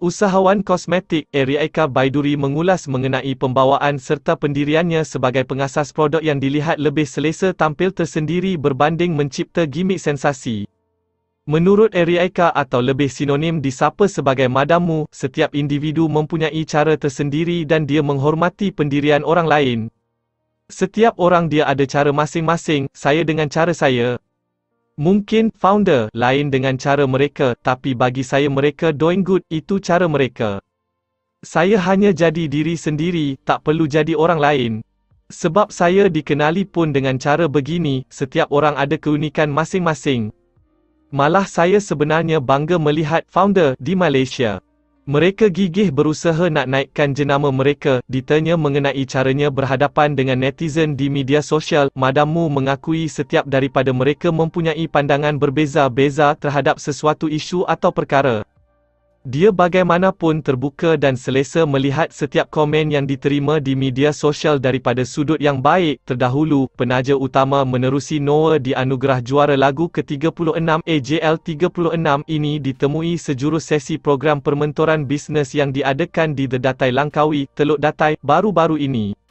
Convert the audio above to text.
Usahawan kosmetik, Eriaika Baiduri mengulas mengenai pembawaan serta pendiriannya sebagai pengasas produk yang dilihat lebih selesa tampil tersendiri berbanding mencipta gimik sensasi. Menurut Eriaika atau lebih sinonim disapa sebagai Madam Mu, setiap individu mempunyai cara tersendiri dan dia menghormati pendirian orang lain. Setiap orang dia ada cara masing-masing, saya dengan cara saya. Mungkin founder lain dengan cara mereka, tapi bagi saya mereka doing good, itu cara mereka. Saya hanya jadi diri sendiri, tak perlu jadi orang lain. Sebab saya dikenali pun dengan cara begini, setiap orang ada keunikan masing-masing. Malah saya sebenarnya bangga melihat founder di Malaysia. Mereka gigih berusaha nak naikkan jenama mereka. Ditanya mengenai caranya berhadapan dengan netizen di media sosial, Madam Mu mengakui setiap daripada mereka mempunyai pandangan berbeza-beza terhadap sesuatu isu atau perkara. Dia bagaimanapun terbuka dan selesa melihat setiap komen yang diterima di media sosial daripada sudut yang baik. Terdahulu, penaja utama menerusi Noah dianugerah juara lagu ke-36 AJL 36 ini ditemui sejurus sesi program permentoran bisnes yang diadakan di The Datai Langkawi, Teluk Datai, baru-baru ini.